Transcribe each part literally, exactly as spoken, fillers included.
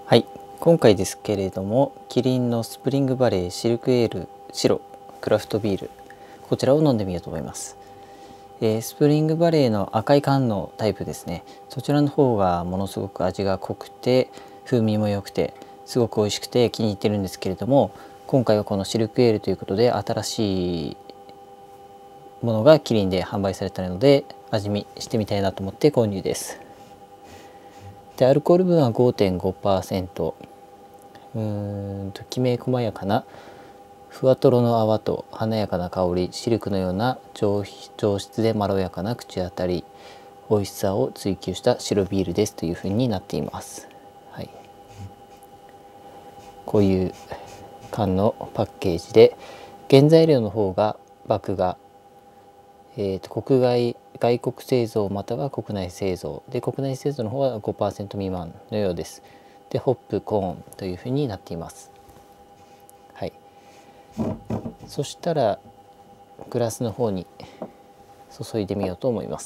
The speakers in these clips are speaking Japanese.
はい、今回ですけれども、キリンのスプリングバレーシルクエール白クラフトビール、こちらを飲んでみようと思います。えー、スプリングバレーの赤い缶のタイプですね。そちらの方がものすごく味が濃くて風味も良くてすごく美味しくて気に入ってるんですけれども、今回はこのシルクエールということで新しいものがキリンで販売されたので味見してみたいなと思って購入です。でアルコール分は ごてんごパーセント、 うーんときめ細やかなふわとろの泡と華やかな香り、シルクのような上上質でまろやかな口当たり、美味しさを追求した白ビールですというふうになっています。はい、こういう缶のパッケージで、原材料の方が麦芽、えー、と国外外国製造または国内製造で、国内製造の方は ごパーセント 未満のようです。でホップコーンというふうになっています。はい、そしたらグラスの方に注いでみようと思います。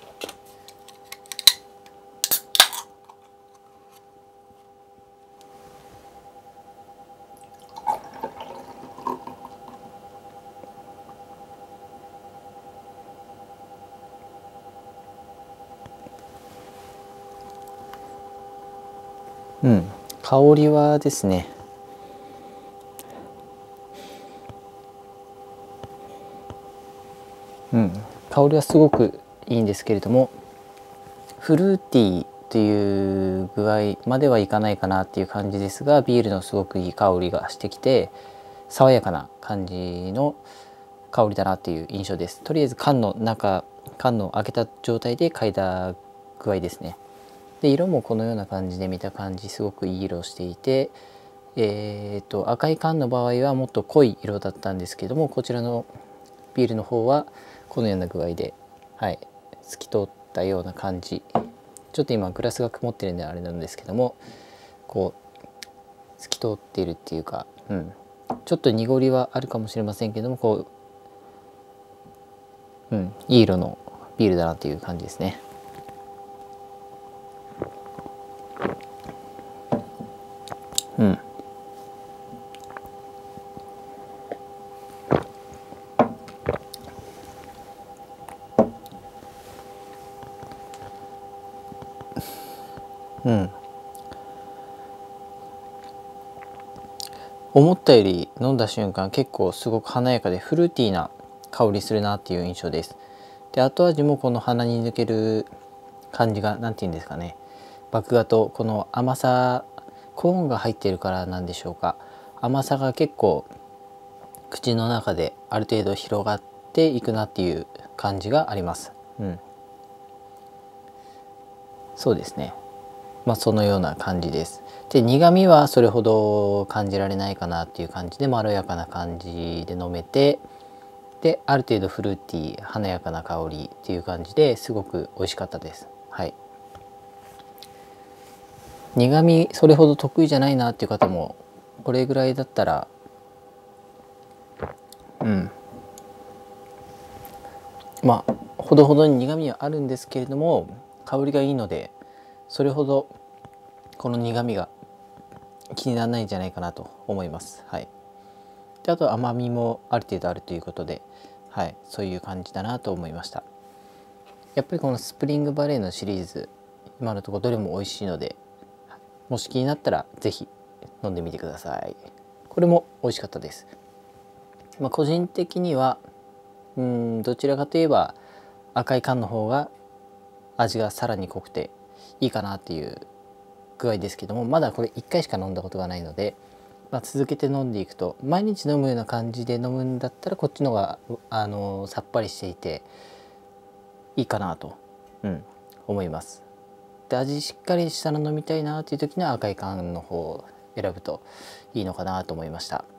うん、香りはですね、うん、香りはすごくいいんですけれども、フルーティーっていう具合まではいかないかなっていう感じですが、ビールのすごくいい香りがしてきて爽やかな感じの香りだなっていう印象です。とりあえず缶の中缶の開けた状態で嗅いだ具合ですね。で色もこのような感じで見た感じすごくいい色をしていて、えー、と赤い缶の場合はもっと濃い色だったんですけども、こちらのビールの方はこのような具合で、はい、透き通ったような感じ。ちょっと今グラスが曇ってるんであれなんですけども、こう透き通っているっていうか、うん、ちょっと濁りはあるかもしれませんけども、こう、うん、いい色のビールだなっていう感じですね。うん、うん、思ったより飲んだ瞬間結構すごく華やかでフルーティーな香りするなっていう印象です。で後味もこの鼻に抜ける感じが何て言うんですかね、麦芽とこの甘さ、コーンが入っているからなんでしょうか、甘さが結構口の中である程度広がっていくなっていう感じがあります。うん、そうですね。まあそのような感じです。で苦味はそれほど感じられないかなっていう感じで、まろやかな感じで飲めて、である程度フルーティー華やかな香りっていう感じですごく美味しかったです。はい、苦味それほど得意じゃないなっていう方もこれぐらいだったら、うんまあほどほどに苦味はあるんですけれども、香りがいいのでそれほどこの苦味が気にならないんじゃないかなと思います。はい、であと甘みもある程度あるということで、はい、そういう感じだなと思いました。やっぱりこのスプリングバレーのシリーズ、今のところどれも美味しいので、もし気になったら是非飲んでみてください。これも美味しかったです。まあ、個人的にはうんどちらかといえば赤い缶の方が味がさらに濃くていいかなっていう具合ですけども、まだこれいっかいしか飲んだことがないので、まあ、続けて飲んでいくと、毎日飲むような感じで飲むんだったらこっちの方があのさっぱりしていていいかなと、うん、思います。で味しっかりしたの飲みたいなという時には赤い缶の方を選ぶといいのかなと思いました。